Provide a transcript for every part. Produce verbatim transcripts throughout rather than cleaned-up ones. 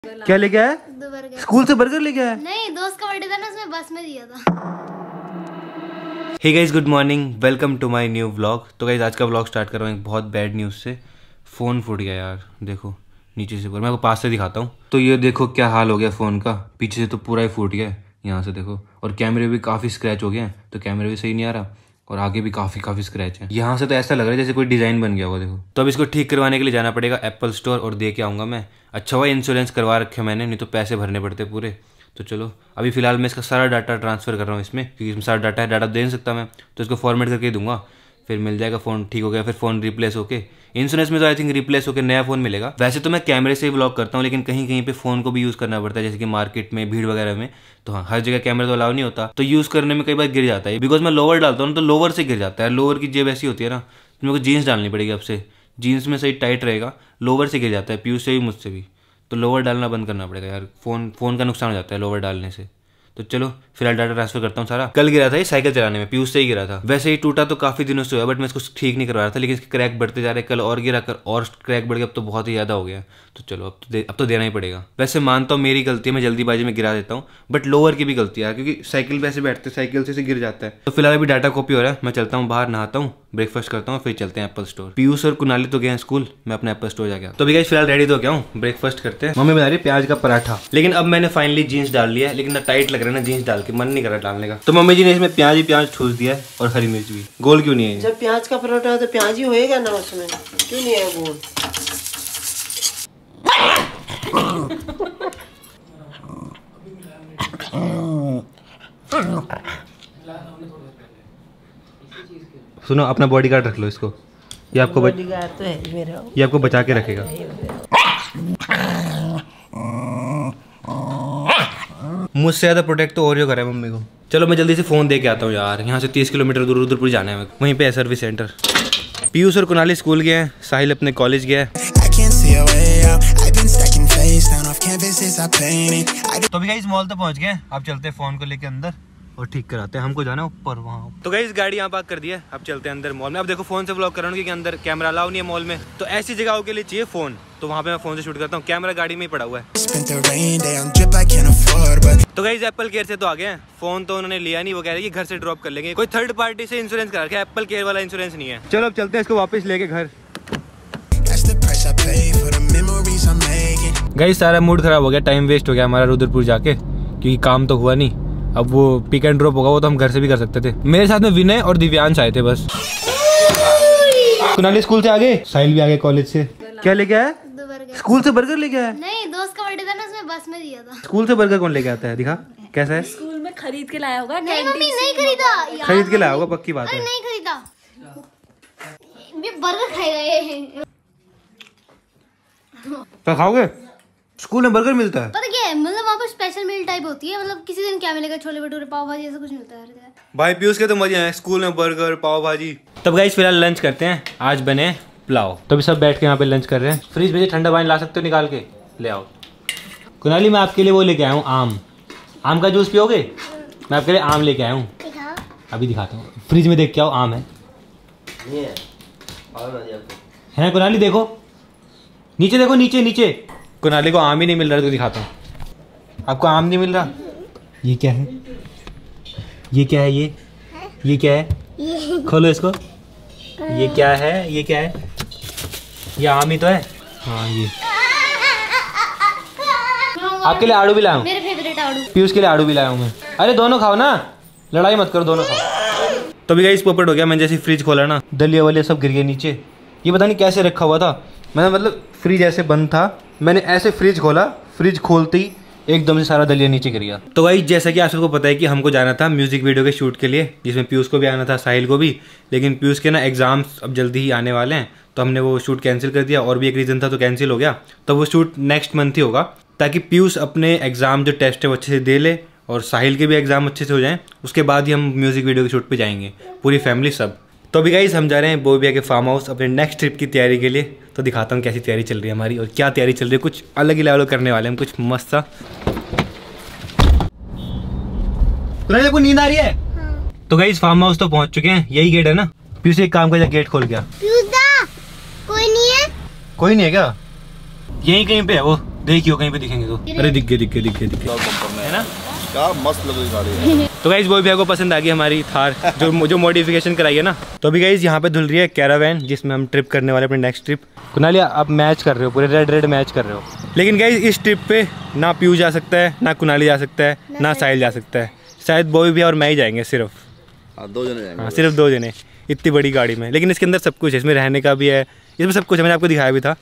क्या लेके आया? दो बर्गर। स्कूल से बर्गर लेके आया? नहीं, दोस्त का बर्थडे था ना, उसमें बस में दिया था। Hey guys, good morning, welcome to my new vlog. तो गाइस आज का व्लॉग स्टार्ट कर रहा हूँ एक बहुत बैड न्यूज़ से। फ़ोन फूट गया यार, देखो नीचे से ऊपर। मैं आपको पास से दिखाता हूँ। तो ये देखो क्या हाल हो गया फ़ोन का, पीछे से तो पूरा ही फूट गया है, यहाँ से देखो। और कैमरे भी काफ़ी स्क्रैच हो गए हैं, तो कैमरे भी सही नहीं आ रहा, और आगे भी काफ़ी काफ़ी स्क्रैच है। यहाँ से तो ऐसा लग रहा है जैसे कोई डिज़ाइन बन गया होगा, देखो। तो अब इसको ठीक करवाने के लिए जाना पड़ेगा एप्पल स्टोर और दे के आऊँगा मैं। अच्छा हुआ इंश्योरेंस करवा रखे मैंने, नहीं तो पैसे भरने पड़ते पूरे। तो चलो अभी फ़िलहाल मैं इसका सारा डाटा ट्रांसफ़र कर रहा हूँ इसमें, क्योंकि इसमें सारा डाटा है, डाटा दे नहीं सकता मैं, तो इसको फॉर्मेट करके दूंगा, फिर मिल जाएगा फ़ोन ठीक हो गया। फिर फ़ोन रिप्लेस होके इंश्योरेंस में तो आई थिंक रिप्लेस होकर नया फ़ोन मिलेगा। वैसे तो मैं कैमरे से ही ब्लॉग करता हूँ, लेकिन कहीं कहीं पे फ़ोन को भी यूज़ करना पड़ता है, जैसे कि मार्केट में भीड़ वगैरह में। तो हाँ, हर जगह कैमरा तो अलाउ नहीं होता, तो यूज़ करने में कई बार गिर जाता है। बिकॉज मैं लोअर डालता हूँ तो लोअर से गिर जाता है। लोअर की जेब ऐसी होती है ना, तो मेरे को जीन्स डालनी पड़ेगी अब से। जीन्स में सही टाइट रहेगा, लोअर से गिर जाता है, पीयूष से भी मुझसे भी। तो लोअर डालना बंद करना पड़ेगा यार, फ़ोन फ़ोन का नुकसान हो जाता है लोअर डालने से। तो चलो फिलहाल डाटा ट्रांसफर करता हूँ सारा। कल गिरा था ये साइकिल चलाने में, पीयूष से ही गिरा था। वैसे ही टूटा तो काफ़ी दिनों से हुआ, बट मैं इसको ठीक नहीं करवा रहा था, लेकिन इसके क्रैक बढ़ते जा रहे हैं। कल और गिरा कर और क्रैक बढ़ गया, अब तो बहुत ही ज़्यादा हो गया। तो चलो अब तो दे, अब तो देना ही पड़ेगा। वैसे मानता हूँ मेरी गलती है, मैं जल्दीबाजी में गिरा देता हूँ, बट लोअर की भी गलती है, क्योंकि साइकिल पे ऐसे बैठते साइकिल से गिर जाता है। तो फिलहाल अभी डाटा कॉपी हो रहा है, मैं चलता हूँ बाहर, नहाता हूँ, ब्रेकफास्ट करता हूँ, फिर चलते हैं एप्पल स्टोर। पीयूष और कुनाली तो गए हैं स्कूल, मैं अपने एप्पल स्टोर जा गया। तो अभी गाइस फिलहाल रेडी तो क्या हूँ, ब्रेकफास्ट करते हैं। मम्मी बना रही है प्याज का पराठा, लेकिन अब मैंने फाइनली जीन्स डाल लिया है, लेकिन ना टाइट लग रहा है ना जीन्स डाल के, मन नहीं कर रहा डालने का। तो मम्मी जी ने इसमें प्याज ही प्याज ठूस दिया है, और हरी मिर्च भी। गोल क्यों नहीं है? जब प्याज का पराठा है तो प्याज ही होएगा ना उसमें, क्यों नहीं है गोल? सुनो, अपना बॉडीगार्ड रख लो इसको, ये आपको बच... बॉडीगार्ड तो है मेरा, ये आपको बचा के रखेगा। मुझसे ज़्यादा प्रोटेक्ट तो ओरियो कर रहा है मम्मी को। चलो मैं जल्दी से फ़ोन दे के आता हूँ यार, यहाँ से तीस किलोमीटर दूर उधरपुर जाना है, वहीं पे है सर्विस सेंटर। पीयूष और कुनाली स्कूल गए हैं, साहिल अपने कॉलेज गया है। तो अभी गाइस मॉल तो पहुँच गए, अब चलते हैं फ़ोन को लेके अंदर और ठीक कराते हैं। हमको जाना ऊपर वहाँ। तो गाइस गाड़ी यहाँ पार्क कर दिया है, अब चलते हैं अंदर मॉल में। अब देखो फ़ोन से व्लॉग कर रहा हूँ, क्योंकि अंदर कैमरा अलाउ नहीं है मॉल में, तो ऐसी जगहों के लिए चाहिए फ़ोन, तो वहाँ पे मैं फ़ोन से शूट करता हूँ। कैमरा गाड़ी में ही पड़ा हुआ है। तो गाइस एप्पल केयर से तो आ गए हैं, फ़ोन तो उन्होंने लिया नहीं, वो कह रहे हैं कि घर से ड्रॉप कर लेंगे। कोई थर्ड पार्टी से इंश्योरेंस करा रखा है, एप्पल केयर वाला इंश्योरेंस नहीं है। चलो अब चलते हैं इसको वापस लेके घर। गाइस सारा मूड खराब हो गया, टाइम वेस्ट हो गया हमारा रुद्रपुर जाके, क्योंकि काम तो हुआ नहीं। अब वो पिक एंड ड्रॉप होगा, वो तो हम घर से भी कर सकते थे। मेरे साथ में विनय और दिव्यांश आए थे बस। कुनाली स्कूल से आ गए, साहिल भी आ गए कॉलेज से। क्या लेके आया? दो बर्गर। स्कूल से बर्गर लेके आया? नहीं, दोस्त का बर्थडे था ना, उसमें बस में दिया था। स्कूल से बर्गर कौन लेके आता है, दिखा कैसा है? स्कूल में खरीद के लाया होगा। नहीं मम्मी, नहीं खरीदा यार, खरीद के लाया होगा, पक्की बात अरे है। नहीं खरीदा, ये बर्गर खाएगा ये। तो खाओगे? स्कूल में बर्गर मिलता है? पता क्या है, मतलब वहाँ पर स्पेशल मील टाइप होती है, मतलब किसी दिन क्या मिलेगा, छोले भटूरे, पाव भाजी, ऐसा कुछ मिलता है। भाई पीयूष के तो मजे हैं, स्कूल में बर्गर पाव भाजी। तब गाइस फिलहाल लंच करते हैं, आज बने पुलाव। तो अभी सब बैठ के यहाँ पे लंच कर रहे हैं। फ्रिज में से ठंडा पानी ला सकते हो निकाल के, ले आओ। कुनाली मैं आपके लिए वो लेके आया हूँ, आम। आम का जूस पियोगे? मैं आपके लिए आम लेके आया हूँ, अभी दिखाता हूँ। फ्रिज में देख के आओ, आम है। है कुनाली, देखो नीचे, देखो नीचे नीचे। कुनाली को आम ही नहीं मिल रहा, तो दिखाता हूँ आपको। आम नहीं मिल रहा, ये क्या है? ये क्या है? ये ये क्या है? खोलो इसको, ये क्या है? ये क्या है? ये आम ही तो है। हाँ ये आपके लिए आड़ू भी लाया हूँ, मेरे फेवरेट आड़ू। पीयूष के लिए आड़ू भी लाया हूँ मैं। अरे दोनों खाओ ना, लड़ाई मत करो, दोनों खाओ। तो भी गाइस पोपट हो गया, मैंने जैसे फ्रिज खोला ना, दलिया वलिया सब गिर गए नीचे। ये पता नहीं कैसे रखा हुआ था, मैंने मतलब फ्रिज ऐसे बंद था, मैंने ऐसे फ्रिज खोला, फ्रिज खोलते ही एकदम से सारा दलिया नीचे गिर गया। तो भाई जैसा कि आप सबको पता है कि हमको जाना था म्यूजिक वीडियो के शूट के लिए, जिसमें पीयूष को भी आना था, साहिल को भी, लेकिन पीयूष के ना एग्जाम्स अब जल्दी ही आने वाले हैं, तो हमने वो शूट कैंसिल कर दिया। और भी एक रीज़न था तो कैंसिल हो गया, तो वो शूट नेक्स्ट मंथ ही होगा, ताकि पीयूष अपने एग्ज़ाम जो टेस्ट है वो अच्छे से दे ले, और साहिल के भी एग्ज़ाम अच्छे से हो जाएँ, उसके बाद ही हम म्यूज़िक वीडियो के शूट पर जाएंगे, पूरी फैमिली सब। तो अभी गाइस हम जा रहे हैं बोबिया के फार्म हाउस अपने नेक्स्ट ट्रिप की तैयारी के लिए। तो दिखाता हूँ कैसी तैयारी चल रही है हमारी, और क्या तैयारी चल रही है, कुछ अलग ही लेवल करने वाले हैं हम, कुछ मस्त सा। तो नींद आ रही है? हाँ। तो गाइस फार्म हाउस तो पहुंच चुके हैं, यही गेट है ना। पीयूष एक काम कर, गेट खोल गया। कोई नहीं है? कोई नहीं है क्या? यहीं कहीं पे है वो, देखियो कहीं पे दिखेंगे तो। अरे दिख गए दिख गए दिख गए दिख गए है ना, क्या मस्त लग रही गाड़ी है। तो गाइस बॉय भैया को पसंद आ गई हमारी थार जो जो मॉडिफिकेशन कराई है ना। तो अभी गाइस यहाँ पे धुल रही है कैरावैन जिसमें हम ट्रिप करने वाले अपनी नेक्स्ट ट्रिप। कुनाली आप मैच कर रहे हो, पूरे रेड रेड मैच कर रहे हो। लेकिन गाइस इस ट्रिप पे ना पीयू जा सकता है, ना कुनाली जा सकता है, ना साहिल जा सकता है। शायद बॉय भैया और मैं ही जाएंगे सिर्फ। हाँ दो जने जाएंगे। हाँ सिर्फ दो जने इतनी बड़ी गाड़ी में। लेकिन इसके अंदर सब कुछ है, इसमें रहने का भी है, इसमें सब कुछ है, मैंने आपको दिखाया भी था।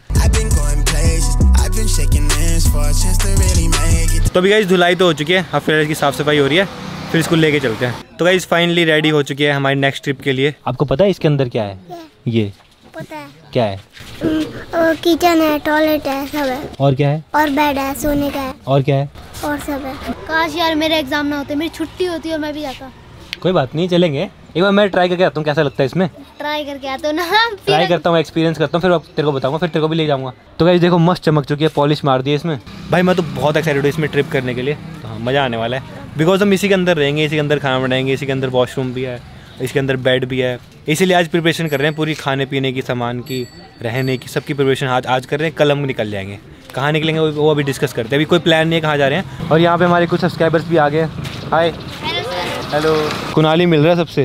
तो अभी गाइस धुलाई तो हो चुकी है, अब फिर इसकी साफ सफाई हो रही है, फिर इसको लेके चलते हैं। तो गाइस फाइनली रेडी हो चुकी है हमारी नेक्स्ट ट्रिप के लिए। आपको पता है इसके अंदर क्या है? ये पता है क्या है? किचन है, टॉयलेट है, सब है। और क्या है? और बेड है, सोने का है। और क्या है? और सब है। काश यार मेरे एग्जाम ना होते, मेरी छुट्टी होती और मैं भी जाता। कोई बात नहीं, चलेंगे एक बार। मैं ट्राई करके आता हूँ कैसा लगता है इसमें। ट्राई करके आते हो ना? ट्राई करता हूँ, एक्सपीरियंस करता हूँ, फिर तेरे को बताऊंगा, फिर तेरे को भी ले जाऊंगा। तो गाइस देखो मस्त चमक चुकी है, पॉलिश मार दी है इसमें। भाई मैं तो बहुत एक्साइटेड हूँ इसमें ट्रिप करने के लिए। तो हाँ मज़ा आने वाला है, बिकॉज हम इसी के अंदर रहेंगे, इसी के अंदर खाना बनाएंगे, इसी के अंदर वॉशरूम भी है, इसके अंदर बेड भी है। इसीलिए आज प्रिपरेशन कर रहे हैं पूरी, खाने पीने की, सामान की, रहने की, सबकी प्रिपरेशन आज आज कर रहे हैं। कल हम निकल जाएंगे, कहाँ निकलेंगे वो वो अभी डिस्कस करते हैं। अभी कोई प्लान नहीं है कहाँ जा रहे हैं। और यहाँ पे हमारे कुछ सब्सक्राइबर्स भी आ गए। Hi hello. कुनाली मिल रहा है सबसे,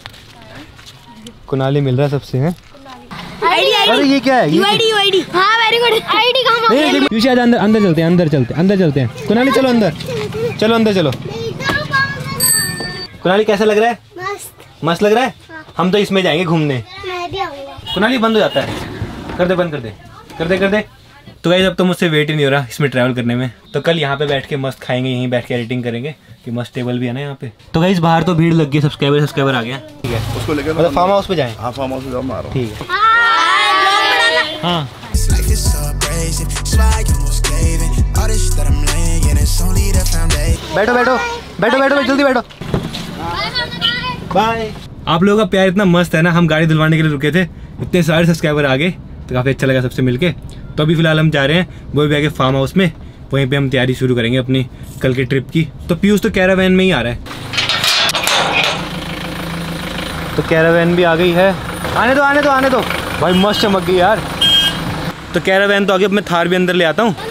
कुनाली मिल रहा है सबसे हैं। अरे ये क्या है? UID UID. हां वेरी गुड। आईडी कहां है? पीछे आ, अंदर अंदर चलते हैं, अंदर चलते हैं, अंदर चलते हैं। कुनाली चलो अंदर, चलो अंदर चलो। कुनाली कैसा लग रहा है? मस्त मस्त लग रहा है। हम तो इसमें जाएंगे घूमने। मैं भी आऊंगा। कुनाली बंद हो जाता है, कर दे बंद कर दे कर दे कर दे। तो गाइस अब तो मुझसे वेट ही नहीं हो रहा इसमें ट्रैवल करने में। तो कल यहाँ पे बैठ के मस्त खाएंगे, यहीं बैठ के एडिटिंग करेंगे, कि मस्त टेबल भी है ना यहाँ पे। तो गाइस बाहर तो भीड़ लग गई, सब्सक्राइबर सब्सक्राइबर आ गया। ठीक है उसको लेकर मतलब फार्म हाउस पे जाएं। हाँ फार्म हाउस पे जाओ, मारो। ठीक है हाँ। बैठो बैठो बैठो बैठो जल्दी बैठो। बाय। आप लोगों का प्यार इतना मस्त है ना, हम गाड़ी धुलवाने के लिए रुके थे, इतने सारे सब्सक्राइबर आ गए, तो काफ़ी अच्छा लगा सबसे मिलके। तो अभी फिलहाल हम जा रहे हैं बॉय भैया के फार्म हाउस में, वहीं पे हम तैयारी शुरू करेंगे अपनी कल के ट्रिप की। तो पीयूष तो कैरावैन में ही आ रहा है। तो कैरावैन भी आ गई है, आने दो आने दो आने दो। भाई मस्त चमक गई यार। तो कैरावैन तो आ गई, अब मैं थार भी अंदर ले आता हूँ।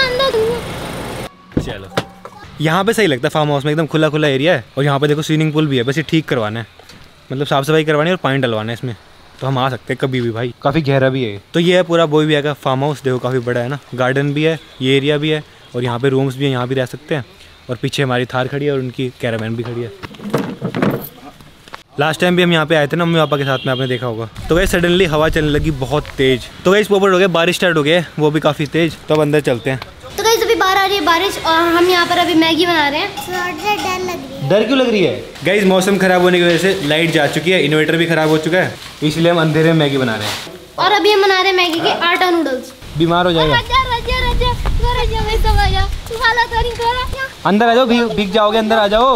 चलो यहाँ पे सही लगता है फार्म हाउस में, एकदम खुला खुला एरिया है। और यहाँ पे देखो स्विमिंग पूल भी है, बस ये ठीक करवाना है, मतलब साफ़ सफाई करवानी है और पानी डलवाना है इसमें। तो हम आ सकते हैं कभी भी भाई, काफ़ी गहरा भी है। तो ये है पूरा बॉय भैया का फार्म हाउस, देखो काफ़ी बड़ा है ना, गार्डन भी है, ये एरिया भी है, और यहाँ पे रूम्स भी हैं, यहाँ भी रह सकते हैं। और पीछे हमारी थार खड़ी है और उनकी कैरावैन भी खड़ी है। लास्ट टाइम भी हम यहाँ पे आए थे ना मम्मी पापा के साथ में, आपने देखा होगा। तो गई सडनली हवा चलने लगी बहुत तेज, तो गई पोपट हो गया, बारिश स्टार्ट हो गया, वो भी काफ़ी तेज। तो अब अंदर चलते हैं। तो गाइस अभी बाहर आ रही है बारिश और हम यहाँ पर अभी मैगी बना रहे हैं। थोड़ा सा डर लग रही है। डर क्यों लग रही है? गाइस मौसम खराब होने की वजह से लाइट जा चुकी है, इन्वर्टर भी खराब हो चुका है, इसलिए हम अंधेरे में मैगी बना रहे हैं। और अभी हम बना रहे हैं मैगी के आटा नूडल्स। बीमार हो जाएगा। राजा राजा राजा राजा मैं सब आया वाला तो नहीं कर रहा। अंदर आ जाओ, भीग भीग जाओगे, अंदर आ जाओ।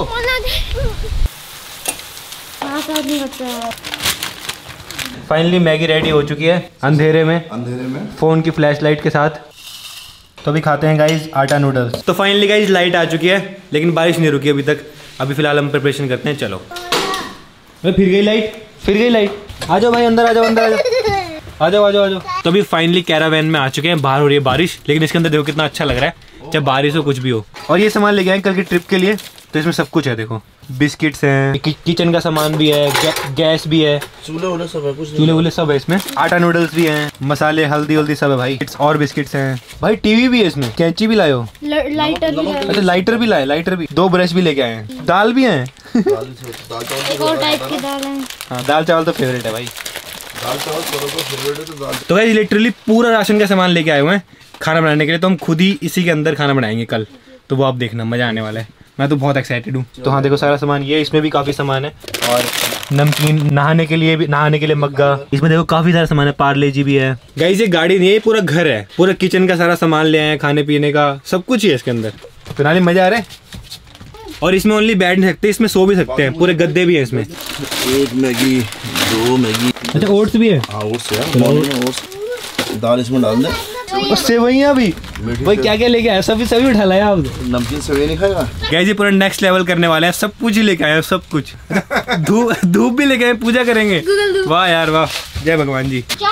फाइनली मैगी रेडी हो चुकी है अंधेरे में, अंधेरे में फोन की फ्लैश लाइट के साथ। तो अभी खाते हैं गाइज आटा नूडल्स। तो फाइनली गाइज लाइट आ चुकी है, लेकिन बारिश नहीं रुकी अभी तक। अभी फिलहाल हम प्रिपरेशन करते हैं। चलो अरे फिर गई लाइट, फिर गई लाइट। आ जाओ भाई अंदर आ जाओ, अंदर आ जाओ, आ जाओ आ जाओ आ जाओ। तो अभी फाइनली कैरावैन में आ चुके हैं। बाहर हो रही है बारिश, लेकिन इसके अंदर देखो कितना अच्छा लग रहा है, चाहे बारिश हो कुछ भी हो। और ये सामान लेके आए कल की ट्रिप के लिए, तो इसमें सब कुछ है। देखो बिस्किट्स हैं, कि, किचन का सामान भी है, गे, गैस भी है, चूल्हे वूल्हे सब है, कुछ चूल्हे वूल्हे सब है इसमें। आटा नूडल्स भी हैं, मसाले हल्दी वल्दी सब है भाई, और बिस्किट्स हैं भाई। टीवी भी है इसमें, कैंची भी लाए हो, लाइटर भी है। अच्छा लाइटर भी लाए, लाइटर भी, दो ब्रश भी लेके आए हैं, दाल भी है। एक और टाइप की दाल है। हाँ दाल चावल तो फेवरेट है भाई। दाल चावल करो तो फेवरेट है तो दाल। तो भाई लिटरली पूरा राशन का सामान लेके आए हुए हैं खाना बनाने के लिए। तो हम खुद ही इसी के अंदर खाना बनाएंगे कल, तो वो आप देखना, मज़ा आने वाला है। मैं तो बहुत एक्साइटेड हूँ। तो हाँ देखो सारा सामान ये, इसमें भी काफ़ी सामान है, और नमकीन, नहाने के लिए भी, नहाने के लिए मग्गा, इसमें देखो काफ़ी सारा सामान है, पार्ले जी भी है। गाइस ये गाड़ी नहीं है, ये पूरा घर है, पूरा किचन का सारा सामान ले आए हैं, खाने पीने का सब कुछ ही है इसके अंदर। फिलहाल मज़ा आ रहा है। और इसमें ओनली बैठ नहीं सकते, इसमें सो भी सकते हैं, पूरे गद्दे भी हैं इसमें। एक मैगी, दो मैगी, अच्छा ओट्स भी है। हाँ ओट्स है, मॉर्निंग में ओट्स, दाल इसमें डाल दे। और सेवइयां भी भाई, क्या क्या लेके आया, सभी सभी उठा लाया आप। नमकीन सेवई नहीं खाएगा? गाइस ये पूरा नेक्स्ट लेवल करने वाले हैं, सब कुछ ही लेके आए हैं, सब कुछ। धूप धूप भी लेके आए, पूजा करेंगे। वाह यार वाह, जय भगवान जी। चावल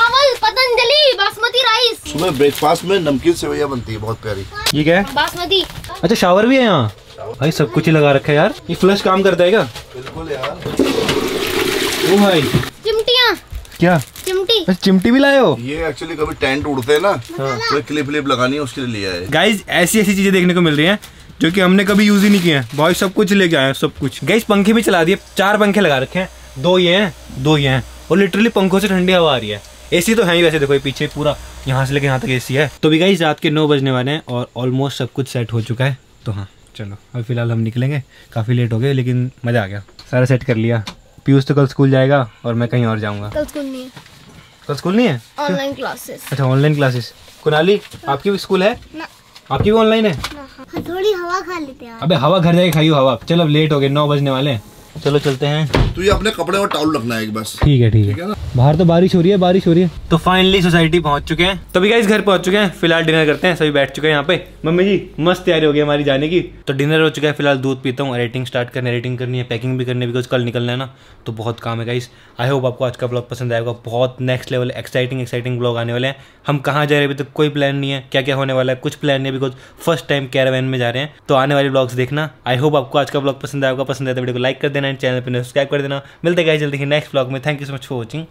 पतंजलि बासमती राइस। सुबह ब्रेकफास्ट में नमकीन सेवैया बनती है, बहुत प्यारी। ये क्या है? बासमती। अच्छा शावर भी है यहाँ भाई, सब कुछ ही लगा रखा है यार। ये फ्लश काम करता है क्या? बिल्कुल यार। ओ भाई चिमटियाँ। क्या चिमटी? अच्छा चिमटी भी लाए हो? ये एक्चुअली कभी टेंट उड़ते हैं ना, तो क्लिप क्लिप लगानी है, उसके लिए लिया है। गाइज ऐसी ऐसी चीजें देखने को मिल रही हैं जो कि हमने कभी यूज ही नहीं किए हैं भाई। सब कुछ लेके आए हैं, सब कुछ। गाइज पंखे भी चला दिए, चार पंखे लगा रखे हैं, दो ये हैं दो ये हैं, और लिटरली पंखों से ठंडी हवा आ रही है। एसी तो है ही वैसे, देखो ये पीछे पूरा यहाँ से लेके यहाँ तक एसी है। तो भी गाइज रात के नौ बजने वाले हैं और ऑलमोस्ट सब कुछ सेट हो चुका है। तो हाँ चलो अभी फिलहाल हम निकलेंगे, काफ़ी लेट हो गए लेकिन मज़ा आ गया, सारा सेट कर लिया। पीयूष तो कल स्कूल जाएगा और मैं कहीं और जाऊँगा। कल स्कूल नहीं है। कल स्कूल नहीं है? Online classes. अच्छा ऑनलाइन क्लासेस। कुनाली आपकी भी स्कूल है? ना। आपकी भी ऑनलाइन है? थोड़ी हवा खा लेते हैं। अबे हवा घर जाके खाइयो हवा। चलो अब लेट हो गए, नौ बजने वाले हैं, चलो चलते हैं। तो ये अपने कपड़े और टाउल रखना है एक बस। ठीक है ठीक ठीक है है ना? बाहर तो बारिश हो रही है, बारिश हो रही है। तो फाइनली सोसाइटी पहुंच चुके हैं। तो भी गाइस घर पहुंच चुके हैं, फिलहाल डिनर करते हैं। सभी बैठ चुके हैं यहाँ पे। मम्मी जी मस्त तैयारी हो गई हमारी जाने की। तो डिनर हो चुका है, फिलहाल दूध पीता हूँ, एडिटिंग स्टार्ट करनी एडिटिंग करनी है, पैकिंग भी करनी है, बिकॉज कल निकलना है ना, तो बहुत काम है गाइस। आई होप आपको आज का ब्लॉग पसंद आएगा। बहुत next level exciting exciting blog आने वाले हैं। हम कहाँ जा रहे हैं अभी तक कोई प्लान नहीं है, क्या क्या होने वाला है कुछ प्लान नहीं है, बिकॉज फर्स्ट टाइम कैरावैन में जा रहे हैं। तो आने वाले ब्लॉग्स देखना। आई होप आपको आज का ब्लॉग पसंद आएगा। पसंद आए तो वीडियो को लाइक कर देना, एंड चैनल पर सब्सक्राइब कर देना। मिलते हैं गाइस जल्दी ही नेक्स्ट ब्लॉग में। Thank you so much for watching.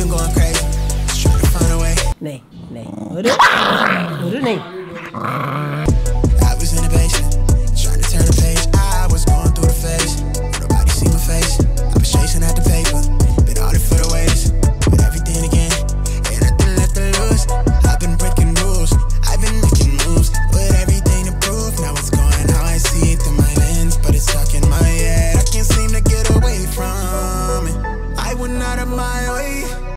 नहीं नहीं अरे अरे नहीं